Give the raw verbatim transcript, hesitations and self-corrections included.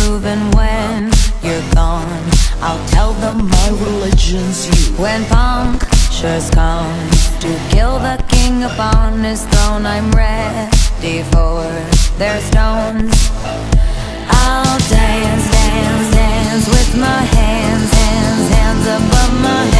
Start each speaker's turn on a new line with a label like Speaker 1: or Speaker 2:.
Speaker 1: proven when you're gone. I'll tell them my religion's you. When punctures come to kill the king upon his throne, I'm ready for their stones. I'll dance, dance, dance with my hands, hands, hands above my